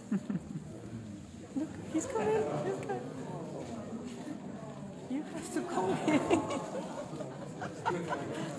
Look, he's coming. He's coming. You have to come in.